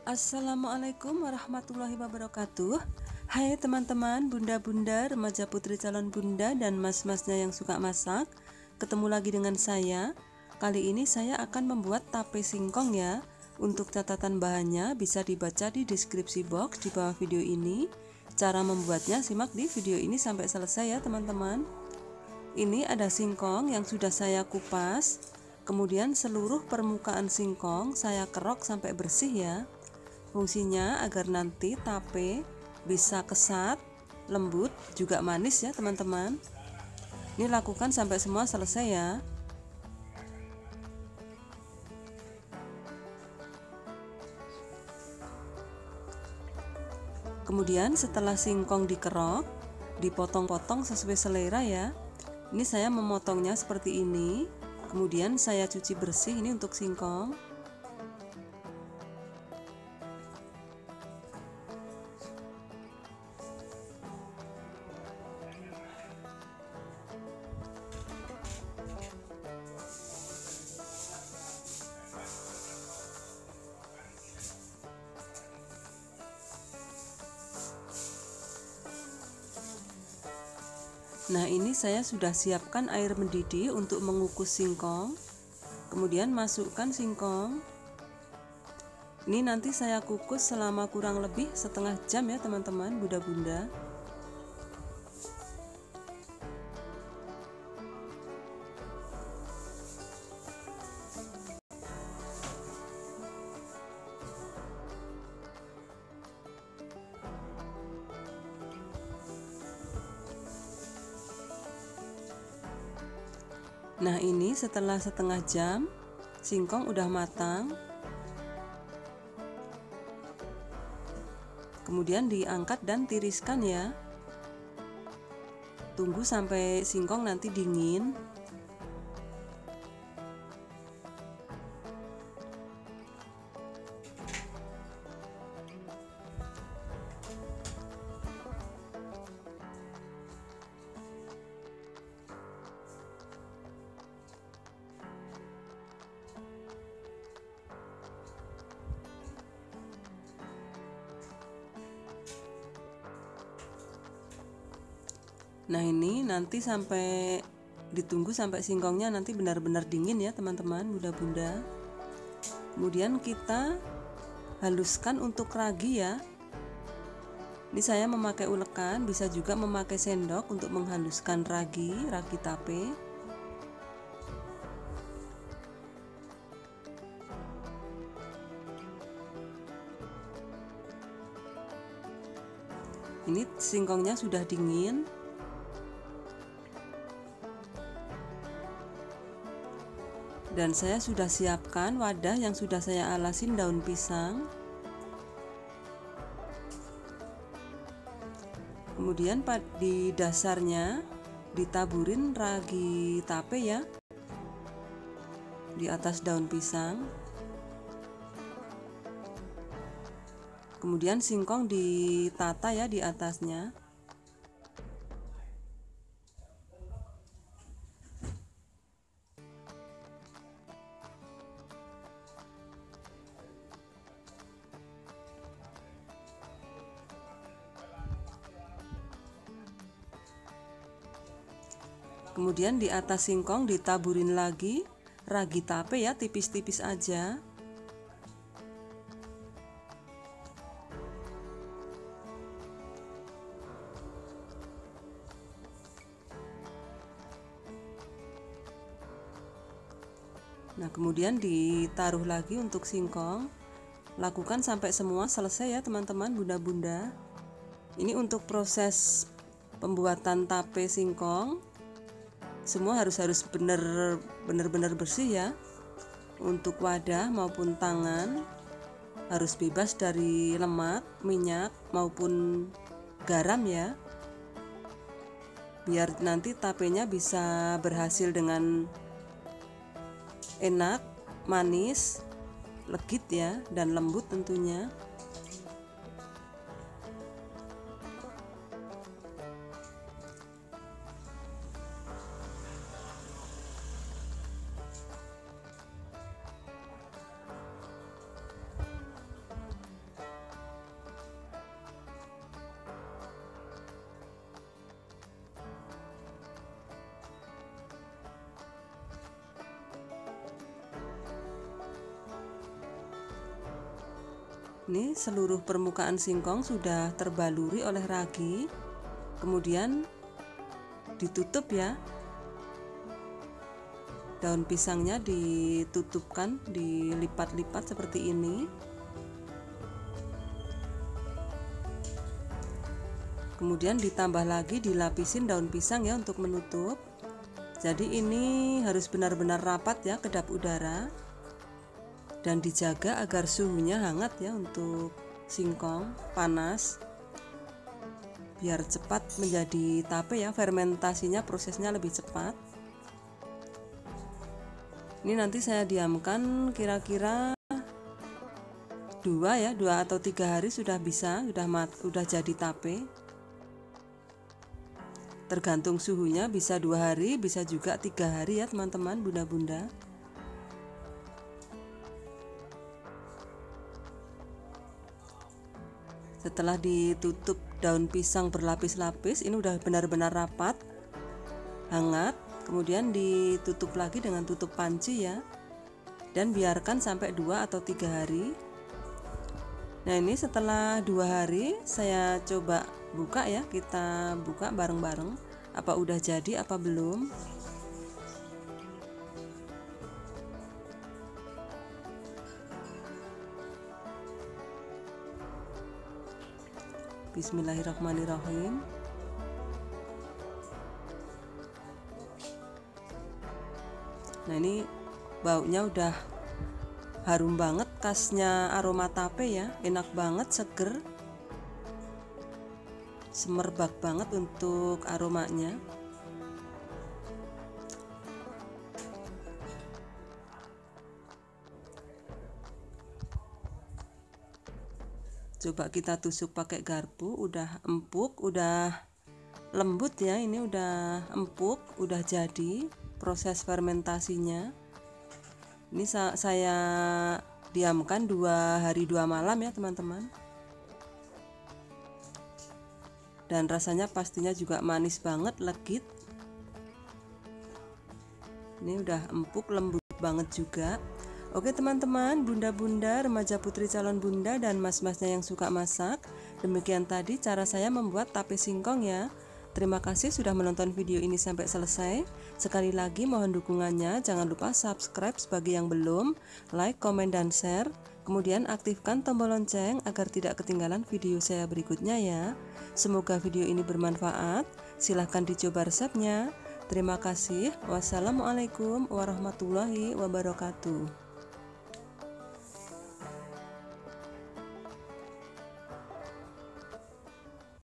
Assalamualaikum warahmatullahi wabarakatuh. Hai teman-teman, bunda-bunda, remaja putri calon bunda, dan mas-masnya yang suka masak. Ketemu lagi dengan saya. Kali ini saya akan membuat tape singkong ya. Untuk catatan bahannya bisa dibaca di deskripsi box di bawah video ini. Cara membuatnya simak di video ini sampai selesai ya teman-teman. Ini ada singkong yang sudah saya kupas. Kemudian seluruh permukaan singkong saya kerok sampai bersih ya. Fungsinya agar nanti tape bisa kesat, lembut, juga manis ya teman-teman. Ini lakukan sampai semua selesai ya. Kemudian setelah singkong dikerok, dipotong-potong sesuai selera ya. Ini saya memotongnya seperti ini. Kemudian saya cuci bersih ini untuk singkong. Nah, ini saya sudah siapkan air mendidih untuk mengukus singkong. Kemudian masukkan singkong. Ini nanti saya kukus selama kurang lebih setengah jam ya teman-teman, bunda-bunda. Nah, ini setelah setengah jam singkong udah matang. Kemudian diangkat dan tiriskan ya. Tunggu sampai singkong nanti dingin. Nah, ini nanti ditunggu sampai singkongnya nanti benar-benar dingin ya teman-teman, bunda-bunda. Kemudian kita haluskan untuk ragi ya. Ini saya memakai ulekan, bisa juga memakai sendok untuk menghaluskan ragi tape. Ini singkongnya sudah dingin. Dan saya sudah siapkan wadah yang sudah saya alasin daun pisang. Kemudian di dasarnya ditaburin ragi tape ya, di atas daun pisang. Kemudian singkong ditata ya di atasnya. Kemudian di atas singkong ditaburin lagi ragi tape ya, tipis-tipis aja. Nah, kemudian ditaruh lagi untuk singkong. Lakukan sampai semua selesai ya teman-teman, bunda-bunda. Ini untuk proses pembuatan tape singkong. Semua harus benar-benar bersih ya. Untuk wadah maupun tangan harus bebas dari lemak, minyak maupun garam ya. Biar nanti tapenya bisa berhasil dengan enak, manis, legit ya, dan lembut tentunya. Ini seluruh permukaan singkong sudah terbaluri oleh ragi. Kemudian ditutup ya. Daun pisangnya ditutupkan, dilipat-lipat seperti ini. Kemudian ditambah lagi, dilapisin daun pisang ya untuk menutup. Jadi ini harus benar-benar rapat ya kedap udara. Dan dijaga agar suhunya hangat ya untuk singkong, panas, biar cepat menjadi tape ya, fermentasinya prosesnya lebih cepat. Ini nanti saya diamkan kira-kira 2 atau 3 hari sudah bisa, sudah jadi tape. Tergantung suhunya, bisa 2 hari, bisa juga 3 hari ya teman-teman, bunda-bunda. Setelah ditutup daun pisang berlapis-lapis, ini udah benar-benar rapat, hangat. Kemudian ditutup lagi dengan tutup panci ya, dan biarkan sampai 2 atau 3 hari. Nah ini setelah 2 hari saya coba buka ya, kita buka bareng-bareng apa udah jadi apa belum. Bismillahirrahmanirrahim. Nah ini baunya udah harum banget, khasnya aroma tape ya, enak banget, seger, semerbak banget untuk aromanya. Coba kita tusuk pakai garpu, udah empuk, udah lembut ya, ini udah empuk, udah jadi proses fermentasinya. Ini saya diamkan 2 hari 2 malam ya teman-teman. Dan rasanya pastinya juga manis banget, legit. Ini udah empuk, lembut banget juga. Oke teman-teman, bunda-bunda, remaja putri calon bunda, dan mas-masnya yang suka masak, demikian tadi cara saya membuat tape singkong ya. Terima kasih sudah menonton video ini sampai selesai. Sekali lagi mohon dukungannya, jangan lupa subscribe bagi yang belum, like, komen, dan share. Kemudian aktifkan tombol lonceng agar tidak ketinggalan video saya berikutnya ya. Semoga video ini bermanfaat. Silahkan dicoba resepnya. Terima kasih. Wassalamualaikum warahmatullahi wabarakatuh.